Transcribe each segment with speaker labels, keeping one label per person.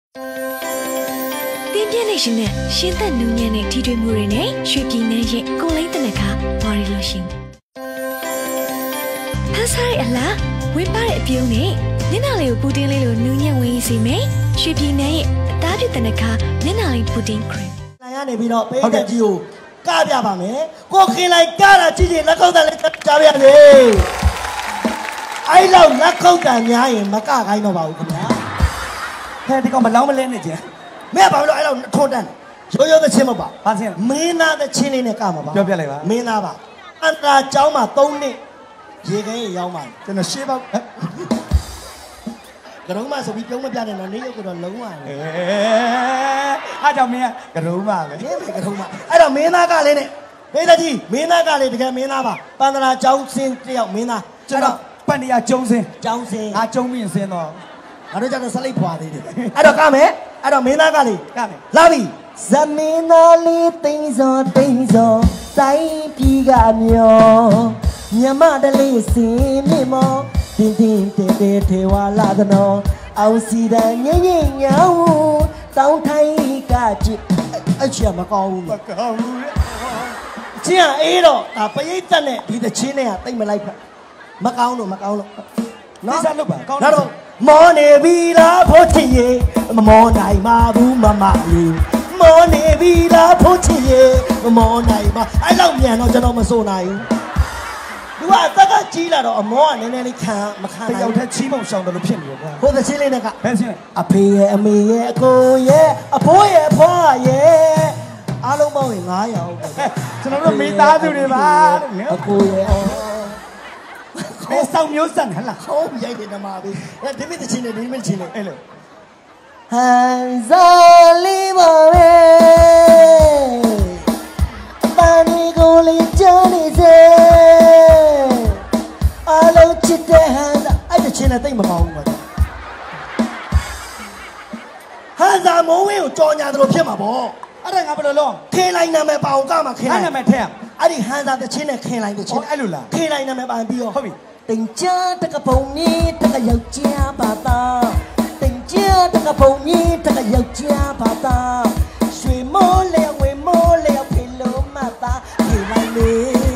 Speaker 1: တင်းပြည့်နေရှင်နဲ့ရှင်းသက်နူးညံ့တဲ့ထီထွေမှုတွေနဲ့ရွှေပြည်နယ်ရဲ့ကိုလိမ့်တဲ့ကဘော်ရီလိုရှင်ဖန်ဆိုင်အလားဝင်းပါတဲ့အပြုံးနဲ့မျက်နှာလေးကိုပူတင်းလေးလိုနူးညံ့ဝင်စီမယ်ရွှေပြည်နယ်ရဲ့အသားပြည့်တဲ့ကမျက်နှာလေးပူတင်းခရင်
Speaker 2: နိုင်ရနေပြီးတော့ပေးတဲ့ကြီးကိုကပြပါမယ်ကိုခင်လိုက်ကတာကြည့်ရင်လက်ခုပ်တန်လေးကြားရစေအဲ့လောက်လက်ခုပ်တန်များရင်မကခိုင်းတော့ပါဘူးခင်ဗျာ
Speaker 3: ဟဲ့ဒီကောင်မလောင်းမလဲနေကြ
Speaker 2: မဲဘာလို့အဲ့လောက်ထိုးတန်းရိုးရိုးသချင်းမပါ
Speaker 3: ဘာချင်း
Speaker 2: မင်းသားသချင်းလေးနဲ့ကမှာပါ
Speaker 3: ပြောပြလိုက်ပါ
Speaker 2: မင်းသားပါအန္တရာကျောင်းမှာ3နှစ်ရေခဲရေရောက်ပါ
Speaker 3: ကျွန်တော်ရှေးပါ
Speaker 2: ကရုံးမဆိုပြီးပြုံးမပြနဲ့တော့နေရုပ်ကတော့လုံးဝ
Speaker 3: အားကြောင့်မင်းကကရုံးမပဲ
Speaker 2: မင်းကရုံးမအဲ့တော့မင်းသားကလေးနဲ့ဘေးသားကြီးမင်းသားကလေးတကယ်မင်းသားပါပန္တရာကျောင်းစင်းတယောက်မင်းသား
Speaker 3: ကျွန်တော်ပန္တရာကျုံစင်း
Speaker 2: ကျောင်းစင်း
Speaker 3: ငါကျုံမြင့်စင်းတော့
Speaker 2: ငါတို့ကျတော့ဆက်လိုက်ဖွာသေးတယ်အဲ့တော့ကမယ်အဲ့တော့မင်းသားကလေး
Speaker 3: ကမယ်
Speaker 2: လာပြီဇမင်းသားလေးတိမ်စောတိုင်းပြည်ကမျောမြမတလေးစင်မြင့်မောတင်းတင်းတဲထဲဝါလာသနောအောင်စီတန်ငိမ့်ငိမ့်ညောင်းတောင်းထိုင်းကကြည့်အချင်မကောင်းဘူး
Speaker 3: မကောင်းဘူး
Speaker 2: ချင်းအေးတော့ဒါပရိသတ်နဲ့ဒီတချင်းနဲ့ကတိတ်မလိုက်ဖက်မကောင်းလို့
Speaker 3: နော်စားလို့ပါ
Speaker 2: ကောင်းတော့မောနေပြီလားဖို့ချင်ရေမမောနိုင်ပါဘူးမမလေးမောနေပြီလားဖို့ချင်ရေမမောနိုင်ပါအဲ့လောက်မြန်တော့ကျွန်တော်မစိုးနိုင်ဘူးသူကအသက်ကကြီးလာတော့အမောကနည်းနည်းလေးမခံ
Speaker 3: တယောက်တည်းချီးမောင်ရှောင်တယ်လို့ဖြစ်နေရောကွာ
Speaker 2: ဟိုသချင်းလေးနဲ့က
Speaker 3: ဘယ်ချင်း
Speaker 2: အဖေရဲ့အမေရဲ့အကိုရဲ့အဖိုးရဲ့အဖွားရဲ့အားလုံးပေါင်းရင်900ပေါ့
Speaker 3: ကျွန်တော်တို့မိသားစုတွေပါ
Speaker 2: အကိုရဲ့
Speaker 3: ဘယ်ဆောင်မျိုးစံဟလား
Speaker 2: ဟုတ်ရိုက်တယ်ဓမ္မပဲဒီမိသချင်းနဲ့ဒီမိသချင်းနဲ့
Speaker 3: အဲ့လို
Speaker 2: ဟန်ဇာလီပါပဲပန်းဒီကိုလေးချမ်းနေစေအားလုံးချစ်တဲ့ဟန်ဇာအဲ့ဒီချင်းနဲ့တိတ်မကောင်းဘူးပါဟန်ဇာမိုးဝင်းကိုကြော်ညာတယ်လို့ဖြစ်မှာပေါ့
Speaker 3: အဲ့ဒါငါဘယ်လိုလုပ်
Speaker 2: ခေလိုင်းနာမည်ပါအောင်ကမှာခေလိုင်း
Speaker 3: နာမည်ထဲ
Speaker 2: အဲ့ဒီဟန်ဇာတဲ့ချင်းနဲ့ခေလိုင်းတဲ့ချင်း
Speaker 3: အဲ့လိုလား
Speaker 2: ခေလိုင်းနာမည်ပါပြီးတော့
Speaker 3: ဟုတ်ပြီ
Speaker 2: တင်ကြတကပုံကြီးတကယောက်ျားပါတာတင်ကြတကပုံကြီးတကယောက်ျားပါတာရွှေမိုးလျော်ဝေမိုးလျော်ဖေလို့မတာခေလိုက်လေ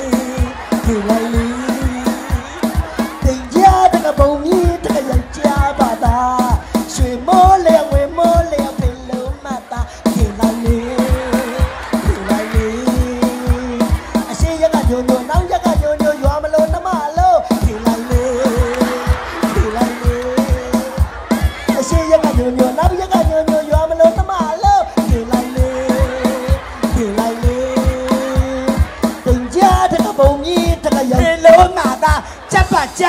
Speaker 2: တင်ကြတကပုံကြီးတကယောက်ျားပါတာရွှေမိုးလျော်ဝေမိုးလျော်ဖေလို့မတာခေလိုက်လေအရှိရကညိုညိုနောက်ရကညိုညိုရွာမလို့နှမလို့ခေလိုက်လေအရှိရကညိုညိုနောက်ရကညိုညိုရွာမလို့နှမလို့ခေလိုက်လေတင်ကြတဲ့ပုံကြီးတကရောက်
Speaker 3: ဖေလို့မတာချက်ပါချ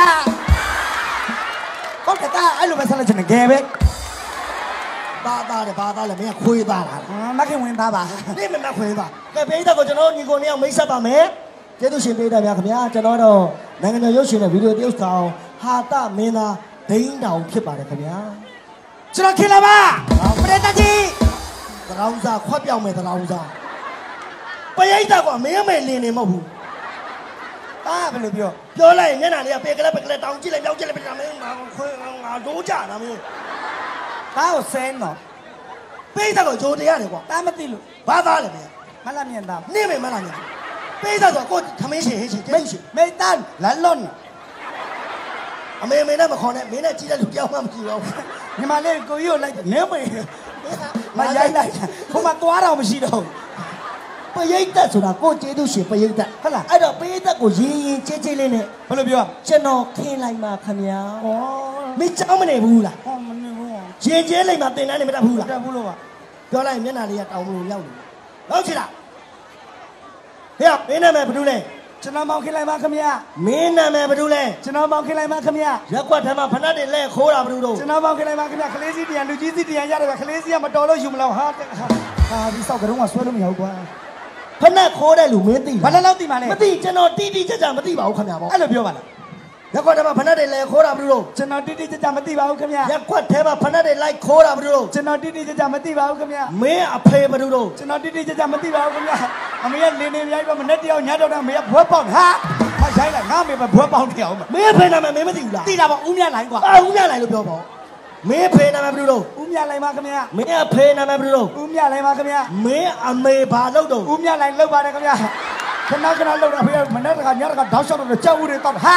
Speaker 3: ဟုတ်ကဲ့အဲ့လိုပဲဆက်လက်ချင်တယ်ငယ်ပဲ
Speaker 2: ဘာသားလဲမင်းခွေးသားလား
Speaker 3: မခင်ဝင်သားပါ
Speaker 2: နေမခွေးသားကဲပိတ်သက်ကိုကျွန်တော်ညီကိုနှစ်ယောက်မိတ်ဆက်ပါမယ်ကျေးဇူးရှင်ပိတ်သက်များခင်ဗျာကျွန်တော်တော့နိုင်ငံတော်ရုပ်ရှင်နဲ့ဗီဒီယိုတရုပ်ဆောင်ဟာတမင်းသားဒိန်းတောင်ဖြစ်ပါတယ်ခင်ဗျာ
Speaker 3: ကျွန်တော်ခင်လာပါပရိသတ်ကြီး
Speaker 2: သရောင်းစားခွက်ပြောင်းမယ်သရောင်းစားပရိသတ်ကမင်းမေလင်းနေမဟုတ်ဘူး
Speaker 3: ဘယ်လို
Speaker 2: ပြောလိုက်ရင်မျက်နှာလေးကပေကလေးတောင်ကြည့်လိုက်ပြောင်းကြည့်လိုက်ပြတာမင်းငါခွေးငါဒိုးကြတာမင်း
Speaker 3: ကိုဆင်းတော့
Speaker 2: ပိတ်သက်ကိုဂျိုတရားတယ်ကွာ
Speaker 3: မသိလို့
Speaker 2: ဘာသားလဲမင်း
Speaker 3: မလာမြင်သား
Speaker 2: နေမေမလာမြင်ပိတ်သက်ဆိုကိုခမင်းရှင်ဟင်းရှင်ကျေးဇူးရှင်
Speaker 3: မေတန်းလန်လွန်
Speaker 2: အမေနဲ့မခေါ်နဲ့မင်းနဲ့ကြည့်တဲ့လူတယောက်မှမရှိတော့ဘူး
Speaker 3: ညီမလေးကိုကြီးကိုလိုက်နေမေမရိုက်လိုက်ဟိုမှာသွားတော့မရှိတော့
Speaker 2: ပရိသတ်ဆိုတာကိုကျေးဇူးရှင်ပရိသတ်
Speaker 3: ဟုတ်လား
Speaker 2: အဲ့တော့ပရိသတ်ကိုရင်ကျေးကျေးလေးနဲ့
Speaker 3: ဘယ်လိုပြော
Speaker 2: ကျွန်တော်ခင်းလိုက်မှာခင်ဗျာမင်းကြောင်းမနေဘူးလား
Speaker 3: မနေဘူး
Speaker 2: ရင်ကျေးလိုက်မှာတင်တန်းနေမတတ်ဘူးလား
Speaker 3: တတ်ဘူးလို့ပါ
Speaker 2: ပြောလိုက်မျက်နှာလေးကတောင်မလို့ရောက်နေဟုတ်ချင်လားဟေ့မင်းနာမည်ဘာလို့လဲ
Speaker 3: ကျွန်တော်မောင်ခင်းလိုက်ပါခင်ဗျာ
Speaker 2: မင်းနာမည်ဘာလို့လဲ
Speaker 3: ကျွန်တော်မောင်ခင်းလိုက်ပါခင်ဗျာ
Speaker 2: ရက်ကွက်ထဲမှာဖဏတ်တွေလဲခိုးတာဘာလို့တော့
Speaker 3: ကျွန်တော်မောင်ခင်းလိုက်ပါခင်ဗျာခလေးစီတရားလူကြီးစီတရားရတယ်ဗျခလေးစီကမတော်လို့ယူမလို့ဟာဒီစောက်ကတော့ကဆွဲလို့မရဘူးကွာ
Speaker 2: ဖဏတ်ခိုးတဲ့လူမင်းသိ
Speaker 3: လားဘာလို့သိမှလဲ
Speaker 2: မသိကျွန်တော်တိကြကြမသိပါဘူးခင်ဗျာပေါ့
Speaker 3: အဲ့လိုပြောပါလား
Speaker 2: ရက်ကွက်ထဲမှာဖဏတ်တွေလဲခိုးတာဘာလို့တော့
Speaker 3: ကျွန်တော်တိကြကြမသိပါဘူးခင်ဗျာ
Speaker 2: ရက်ကွက်ထဲမှာဖဏတ်တွေလိုက်ခိုးတာဘာလို့တော့
Speaker 3: ကျွန်တော်တိကြကြမသိပါဘူးခင်ဗျာ
Speaker 2: မင်းအဖေဘာလို့တော့
Speaker 3: ကျွန်တော်တိကြကြမသိပါဘူးခင်ဗျာအမေကလင်းနေရိုက်ပါမနဲ့တယောက်ညတော့အမေကဘွဲပေါက်ဟာရိုက်လိုက်ငါအမေပဲဘွဲပေါက်နေအောင်
Speaker 2: မင်းအဖေနာမည်မင်းမသိဘူးလား
Speaker 3: သိတာပေါ့ဦးမြလိုက်ကွာ
Speaker 2: ဦးမြလိုက်လို့ပြောပေါ့မင်းဖေနာမဘယ်လိုလုပ်
Speaker 3: ဦးမြလိုက်ပါခင်ဗျာ
Speaker 2: မင်းအဖေနာမဘယ်လိုလုပ်
Speaker 3: ဦးမြလိုက်ပါခင်ဗျာ
Speaker 2: မင်းအမေဘာလုပ်တော့
Speaker 3: ဦးမြလိုက်လောက်ပါတယ်ခင်ဗျာခဏခဏလောက်တော့ဖေမနေ့ကညကတောက်လျှောက်တော့ကြောက်ဦးတွေတော့ဟာ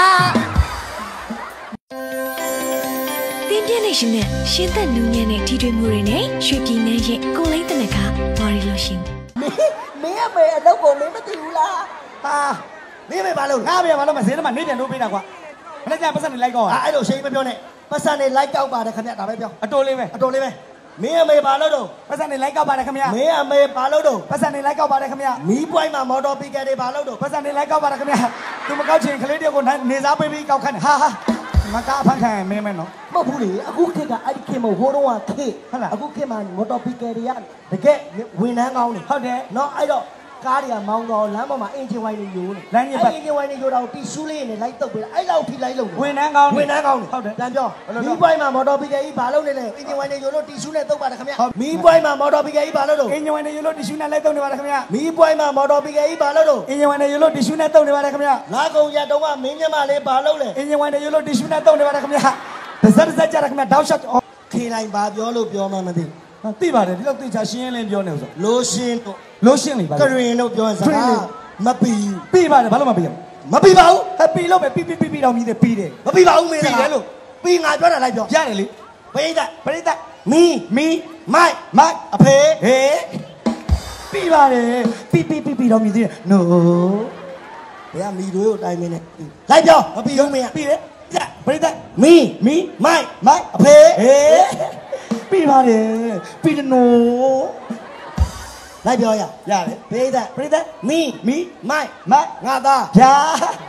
Speaker 1: တင်းပြည့်နေရှင်နဲ့ရှင်သက်နူးညံ့တဲ့ထီထွေမှုတွေနဲ့ရွှေပြည်နယ်ရဲ့ကိုလိမ့်တဲ့နခါဘာရီလို့ရှင်
Speaker 2: မင်းအမေအလုပ်ကိုမင်းမသိဘူးလား
Speaker 3: ဟာ
Speaker 2: မင်းအမေဘာလုပ်
Speaker 3: ငါပဲဘာလို့မစင်းတော့မနေပြန်လို့ပေးတာကွာမနေ့ကပတ်စံနေလိုက်ကော
Speaker 2: အဲ့လိုရှိမပြောနဲ့ပတ်စံနေလိုက်ကောက်ပါတယ်ခင်ဗျဒါပဲပြော
Speaker 3: အတိုးလေးပဲ
Speaker 2: မင်းအမေဘာလုပ်တော့
Speaker 3: ပတ်စံနေလိုက်ကောက်ပါတယ်ခင်ဗျ
Speaker 2: မင်းအမေဘာလုပ်တော့
Speaker 3: ပတ်စံနေလိုက်ကောက်ပါတယ်ခင်ဗျ
Speaker 2: မီးပွိုင်းမှာမော်တော်ပီကယ်တွေဘာလုပ်တော့
Speaker 3: ပတ်စံနေလိုက်ကောက်ပါတယ်ခင်ဗျသူမကောက်ချင်ကလေးတယောက်ကိုနေစားပေးပြီးကောက်ခန့်ဟာမကားဖန်ခံမင်းမဲနော်
Speaker 2: မဟုတ်ဘူးလေအခုခေတ်ကအဲ့ဒီခေတ်မဟိုးတော့ခေတ်ဟုတ်လားအခုခေတ်မှာမော်တော်ပီကယ်တွေကတကယ်ဝန်ထမ်းကောင်းနေ
Speaker 3: ဟုတ်တယ်
Speaker 2: နော်အဲ့တော့ကားတွေကမောင်းတော့လမ်းပေါ်မှာအင်ဂျင်ဝိုင်းတွေယိုးနေ
Speaker 3: လမ်းကြီးပတ်
Speaker 2: အင်ဂျင်ဝိုင်းတွေယိုးတော့တီရှူးလေးနဲ့လိုက်တုပ်ပေးတာအဲ့လောက်ထိလိုက်လို့
Speaker 3: ဝန်ထမ်းကောင်း
Speaker 2: ဟုတ်တယ်တန်ပြောမီးပွိုင်းမှာမော်တော်ပီကယ်ကြီးဘာလုပ်နေလဲအင်ဂျင်ဝိုင်းတွေယိုးလို့တီရှူးနဲ့တုပ်ပါတယ်ခင်ဗျမီးပွိုင်းမှာမော်တော်ပီကယ်ကြီးဘာလုပ်တော့
Speaker 3: အင်ဂျင်ဝိုင်းတွေယိုးလို့တီရှူးနဲ့လိုက်တုပ်နေပါတယ်ခင်ဗျ
Speaker 2: မီးပွိုင်းမှာမော်တော်ပီကယ်ကြီးဘာလုပ်တော့
Speaker 3: အင်ဂျင်ဝိုင်းတွေယိုးလို့တီရှူးနဲ့တုပ်နေပါတယ်ခင်ဗျ
Speaker 2: လာကုန်ရတော့ကမင်းညမလေးဘာလုပ်လဲ
Speaker 3: အင်ဂျင်ဝိုင်းတွေယိုးလို့တီရှူးနဲ့တုပ်နေပါတယ်ခင်ဗျတစ်စက်ကြရခင်ဗျတောက်ရှော့
Speaker 2: ခေလိုက်ဘာပြောလို့ပြောမှမသိ
Speaker 3: သိပါတယ်ဒီလောက်သိချာရှင်းရင်းလင်းပြောနေဆို
Speaker 2: လိုရှင်
Speaker 3: လေပါ
Speaker 2: ကရင်လို့ပြောရင်စကားမပီ
Speaker 3: ပြီးပါတယ်ဘာလို့မပြီး
Speaker 2: မပီပါဘူး
Speaker 3: ပြီးလို့ပဲပြီးတော့မြည်တယ်ပြီးတယ်
Speaker 2: မပီပါဘူးမင်း
Speaker 3: ပြီးတယ်လို့
Speaker 2: ပြီးငါပြောတာလိုက်ပြော
Speaker 3: ရတယ်လေ
Speaker 2: ပရိသတ်မီမိုက်အဖေ
Speaker 3: ဟေးပြီးပါတယ်ပြီးတော့မြည်တယ် no
Speaker 2: ဘယ်ကမီတို့ကိုတိုင်းမင်းနဲ့လိုက်ပြောမပီဘူးမင်း
Speaker 3: ပြီးတယ်ပရိသတ်
Speaker 2: မီမိုက်အဖေ
Speaker 3: ဟေးပြီးပါတယ်ပြီးတယ်နော်
Speaker 2: လိုက်ပြော
Speaker 3: ရတယ်
Speaker 2: ပရိသတ်မီမိုက်ငါသား
Speaker 3: ဗျာ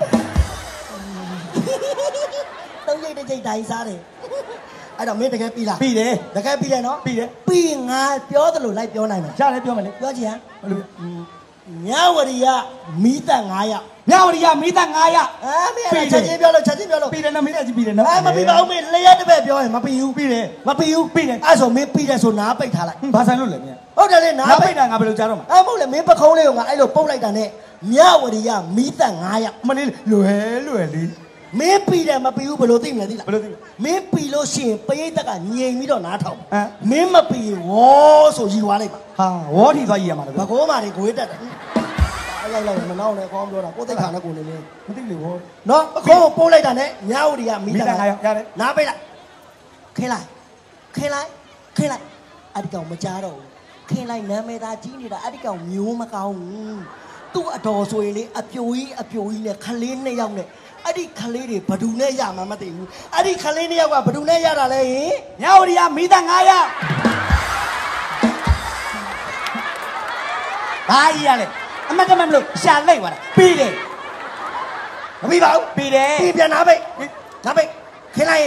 Speaker 2: သုံးကြိတ်တိုင်းစားတယ်အဲ့တော့မင်းတကယ်ပြီးလား
Speaker 3: ပြီးတယ်
Speaker 2: တကယ်ပြီးတယ်နော်ပြီးငါပြောသလိုလိုက်ပြောနိုင်မှာ
Speaker 3: ရတယ်ပြောမယ်လေ
Speaker 2: ပြောချင်ဟမ်ညဝရီကမီးသက်9ယောက်
Speaker 3: ညဝရီကမီးသက်9ယောက်
Speaker 2: မင်းချက်ချင်းပြောလို့
Speaker 3: ပြီးတယ်နော်မင်းကြီးပြီးတယ်နော်
Speaker 2: မပြီးပါဘူးမင်းလျှက်တစ်ပည့်ပြောရင်မပြီးဘူး
Speaker 3: ပြီးတယ်
Speaker 2: အဲ့ဆိုမင်းပြီးတယ်ဆိုနားပိတ်ထားလိုက်
Speaker 3: ဘာဆိုင်လို့လဲမင်း
Speaker 2: ဟုတ်တယ်လေနားပိတ်
Speaker 3: တာငါဘယ်လိုကြားတော့မှာ
Speaker 2: မဟုတ်လေမင်းပခုံးလေးကိုငါအဲ့လိုပုတ်လိုက်တာနဲ့ညဝရီကမီးသက်9ယောက်
Speaker 3: မလေးလွယ်လေး
Speaker 2: မင်းပြီးတယ်မပြီးဘူးဘယ်လိုသိမလဲသိလားမင်းပြီးလို့ရှိရင်ပရိသတ်ကငြိမ်ပြီးတော့နားထောင်မင်းမပြီးဝေါ်ဆိုရီသွားလိုက်ပါ
Speaker 3: ဟာဝေါ်ထီသွားရီရမှာလေ
Speaker 2: ဘကိုးမာတွေဂွေးတက်တယ်လိုက်မနောက်နဲ့ခေါင်းပြောတာကိုသိခါနဲ့ကိုနေနေ
Speaker 3: မသိလေဘော
Speaker 2: နော်အခုပိုးလိုက်တာနဲ့ညဝရီကမီးတက်
Speaker 3: ရတယ်
Speaker 2: နားပိတ်လိုက်ခင်းလိုက်အဲ့ဒီကောင်မကြားတော့ဘူးခင်းလိုက်နာမည်သားကြီးနေတာအဲ့ဒီကောင်မျိုးမကောင်းဘူးသူ့အတော်ဆိုရင်လေအပြိုကြီးနဲ့ခလေး2ယောက်နဲ့အဲ့ဒီခလေးတွေဘဒူနဲ့ရမှာမသိဘူးအဲ့ဒီခလေး2ယောက်ကဘဒူနဲ့ရတာလဲဟင်
Speaker 3: ညဝရီကမီးသက်9ယောက်ဘာကြီးရလဲအမတ်တမမလို့ရှာလိုက်သွားတာပြီးတယ်
Speaker 2: မပြီးပါဘူး
Speaker 3: ပြီးတယ်
Speaker 2: ပြီးပြန်နားပိတ်ခင်းလိုက်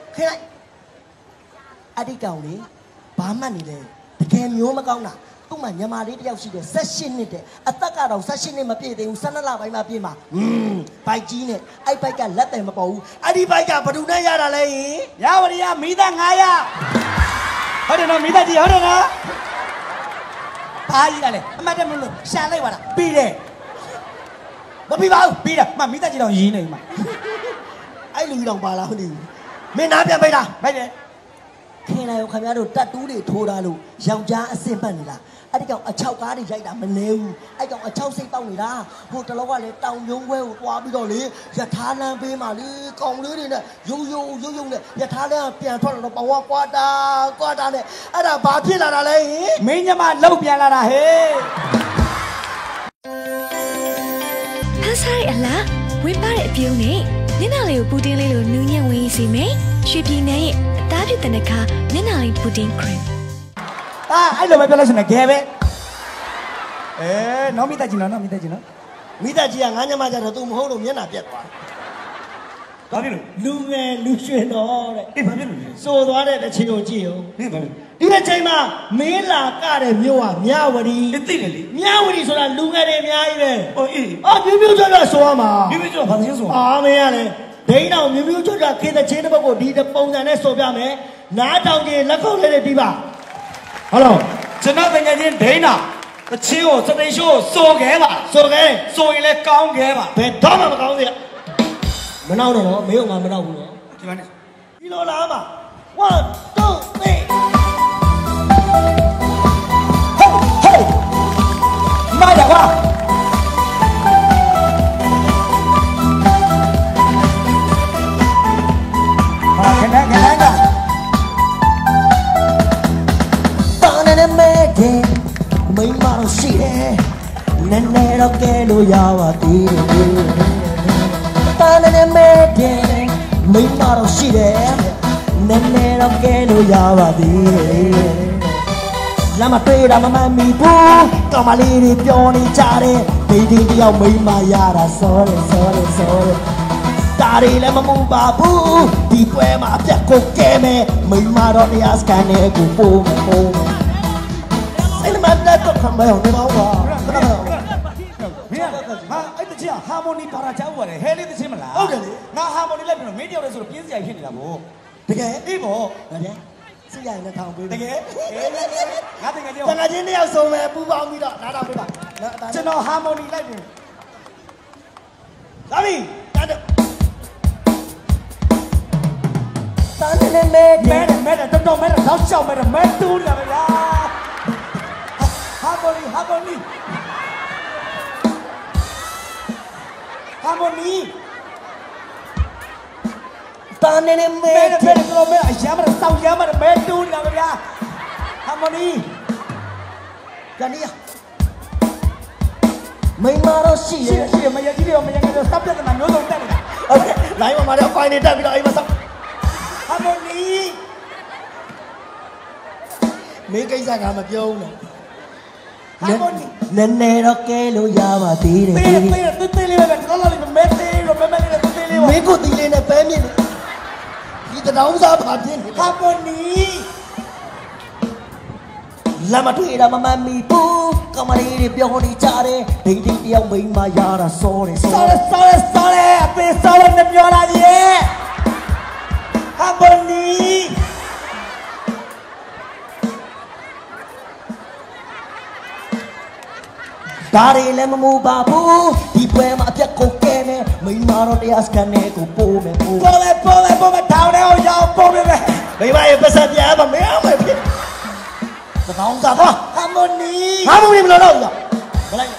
Speaker 2: အဲ့ဒီကောင်လေဘာမှတ်နေလဲတကယ်မျိုးမကောင်းတာသူ့မှာညီမလေးတယောက်ရှိတယ်18နှစ်တဲ့အသက်ကတော့18နှစ်မပြည့်သေးဘူး12လပိုင်းမှပြည့်မှာဘိုက်ကြီးနဲ့အဲ့ဘိုက်ကလက်တယ်မပေါ်ဘူးအဲ့ဒီဘိုက်ကဘဒူနဲ့ရတာလဲ
Speaker 3: ရဝရီကမီးသက်900ဟုတ်တယ်နော်မီးသက်ကြီးဟုတ်တယ်နော်ဘာကြီးလဲအမတ်တမလို့ရှာလိုက်သွားတာပြီးတယ်
Speaker 2: မပြီးပါဘူး
Speaker 3: ပြီးတာမီးသက်ကြီးတော့ရင်းနေမှာ
Speaker 2: အဲ့လူကြီးတော့ပါလားဟုတ်တယ်မင်းနားပြန်ပိတ်တာ
Speaker 3: ပိတ်တယ်
Speaker 2: ခင်ဗျားခင်ဗျားတို့တက်တူးတွေထိုးတာလို့ယောက်ျားအစင်ပတ်နေလားအဲ့ဒီကောင်အချောက်ကားတွေရိုက်တာမနေဘူးအဲ့ကောင်အချောက်စိတ်ပေါက်နေတာဟိုတလောကလည်းတောင်ယုံခွဲကိုတွားပြီးတော့လေယထာလန်းပေးမှလေကောင်လေးတွေနဲ့ယုံနဲ့ယထာလန်းပြန်ထွက်လာတော့ဘဝကွာတာနဲ့အဲ့ဒါဘာဖြစ်လာတာလဲ
Speaker 3: မင်းညမလောက်ပြန်လာတာဟဲ့
Speaker 1: ဖန်စားရဲ့အလားဝင်ပါတဲ့အပြုံးနဲ့မျက်နှာလေးကိုပူတင်းလေးလိုနူးညံ့ဝင်စီမယ်ရွှေပြည်နယ်ရဲ့အသားပြတဲ့နခါမျက်နှာလေးပူတင်းခရင်
Speaker 3: အဲ့လိုပဲပြောလိုက်စနေခဲပဲနောက်မိသားကြီးနော်
Speaker 2: မိသားကြီးကငါးညမကြတော့ तू မဟုတ်လို့မျက်နှာပြက်သွား
Speaker 3: ဘာဖြစ်လို့
Speaker 2: လူငယ်လူရွှင်တော့တဲ့
Speaker 3: ဘာဖြစ်လို့
Speaker 2: စိုးသွားတဲ့တစ်ချိန်ကိုကြည့်အောင်ဒီတစ်ချိန်မှာမင်းလာကတဲ့မြို့ကမြဝတီ
Speaker 3: သိတယ်လေ
Speaker 2: မြဝတီဆိုတာလူငယ်တွေအများကြီးပဲ
Speaker 3: အေး
Speaker 2: ပြူးကျော်ဆိုရမှာ
Speaker 3: ပြူးကျော်ဘာသင်းဆို
Speaker 2: မင်းရလေဒိန်းတော်ပြူးကျော်ခေတ္တချင်းတစ်ပုဒ်ကိုဒီပုံစံနဲ့ဆိုပြမယ်နားတောင်ကြီးလက်ခုပ်လေးတွေပြီးပါ
Speaker 3: ဟုတ်လားကျွန်တော်တကယ်ချင်းဒိန်းတော်တချင်းကိုစတိတ်ရှိုးစိုးခဲပါ
Speaker 2: စိုး
Speaker 3: ရင်လည်းကောင်းခဲပါ
Speaker 2: ဘယ်တော့မှမကောင်းသေးမနောက်တော့မင်းကငါမနောက်ဘူးနော်
Speaker 3: ဒီမှာနေ
Speaker 2: ဒီလိုလားမ 1 2 3 Hey hey
Speaker 3: မိုက်တာကွာဟာခဏက
Speaker 2: တာနေမဲတဲ့မိမတော့ရှိတယ်နည်းနည်းတော့ကဲလို့ရပါသေးတယ်တာနေမဲတဲ့မိမတော့ရှိတယ်နည်းနည်းတော့ကဲလို့ရပါသေးတယ်လမ်းမတွေ့တာမမှန်မိဘူးကောင်မလေးတွေပြောနေကြတယ်ဒိတ်ဒိတ်တယောက်မိမရတာစောတယ်ဒါတွေလည်းမမူပါဘူးဒီပွဲမှာအပြတ်ကိုကဲမယ်မိမတော့တရားစကန်နဲ့ကိုပို့မယ်စိတ်မတတ်တော့ခံမရောနေပါဘူးကွာခဏခဏ
Speaker 3: မင်းဟာအဲ့တချင်ဟာမိုနီပါရာချောက်ပါတယ်ဟဲလေးတချင်မလား
Speaker 2: ဟုတ်တယ်လေ
Speaker 3: ငါဟာမိုနီလိုက်ပြီးတော့မင်းတယောက်တည်းဆိုတော့ပြင်းစရာဖြစ်နေတာဗော
Speaker 2: တကယ်
Speaker 3: အေးဗော
Speaker 2: ဟုတ်တယ်စိတ်ရရင်ထောင်ပေး
Speaker 3: တကယ်ငါတကယ်ကြော
Speaker 2: တကယ်ချင်းတယောက်ဆုံးမယ်ပူပေါင်းပြီးတော့နားထောင်ပေးပါ
Speaker 3: ကျွန်တော်ဟာမိုနီလိုက်ပြီလာပြီ
Speaker 2: တာနေ
Speaker 3: မဲတော်တော်မဲတော့ရှောက်မဲမဲတူးလာပဲလားဟာမိုနီတာနေမဲတော်မဲအရမ်းမဲစောက်ရမ်းမဲတူးလာပဲလားဟာမိုနီ
Speaker 2: ကနေရမိမတော့ရှိရ
Speaker 3: မရကြီးတယ်မရငယ်တော့စပ်ပြတ်တယ်မျိုးစုံတက်နေတာ
Speaker 2: ဟုတ်ကဲ့လိုင်းမှာတော့ဖိုင်နေတက်ပြီးတော့အိမ်မှာစောက်
Speaker 3: ဟာမိုနီ
Speaker 2: မင်းကိစ္စကမပြောဘူးနော်
Speaker 3: ဟာမိုနီ
Speaker 2: နည်းနည်းတော့ကဲလို့ရပါသေးတယ်
Speaker 3: သေးလေးပဲတော်တော်လေးမဲသေးလို့မဲလေးသေးလေးပါ
Speaker 2: မင်းကိုတီးလေးနဲ့ပဲမြင့်ဒီတောင်းစားပါပြင်းနေ
Speaker 3: ဟာမိုနီ
Speaker 2: လမ်းမတွေ့တာမမှန်မိဘူးကမလေးတွေပြောနေကြတယ်ဒိတ်ဒိတ်တယောက်မိမရတာစောတယ်
Speaker 3: အသေးစောတယ်နဲ့ပြောလာကြီးဟာမိုနီ
Speaker 2: ဒါတွေလည်းမမူပါဘူးဒီပွဲမှာအပြတ်ကိုကဲမယ်မိမတော့တရားစကန်နဲ့ကိုပို့မယ်
Speaker 3: ပို့ထောင်းထဲကိုရောက်ပို့မယ်
Speaker 2: မိမရဲ့ပတ်စံပြားမမင်းမယ်ဖြစ်သတောင်းစားသွား
Speaker 3: ဟာမိုနီ
Speaker 2: မလို့တော့ဘလိုက်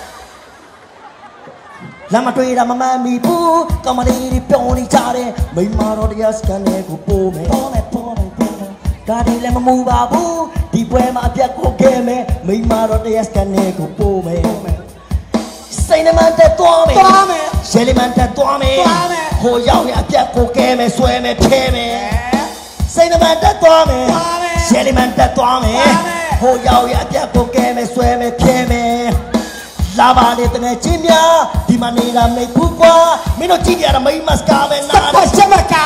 Speaker 2: လမ်းမတွေ့တာမမှန်မိဘူးကမလေးတွေပြောနေကြတယ်မိမတော့တရားစကန်နဲ့ကိုပို့မယ်ဒါတွေလည်းမမူပါဘူးဒီပွဲမှာအပြတ်ကိုကဲမယ်မိမတော့တရားစကန်နဲ့ကိုပို့မယ်စိတ်နှမတက်သွားမယ်ရှယ်လီမန်တက်သွားမယ်ဟိုရောက်ရအပြတ်ကိုကဲမယ်ဆွဲမယ်ဖြဲမယ်စိတ်နှမတက်သွားမယ်ရှယ်လီမန်တက်သွားမယ်ဟိုရောက်ရအပြတ်ကိုကဲမယ်ဆွဲမယ်ဖြဲမယ်လာပါလေတကယ်ချင်းများဒီမှာနေတာမိတ်ဘူးကွာမင်းတို့ကြည့်ကြရတာမိမစကားပဲနား
Speaker 3: ချက်မကာ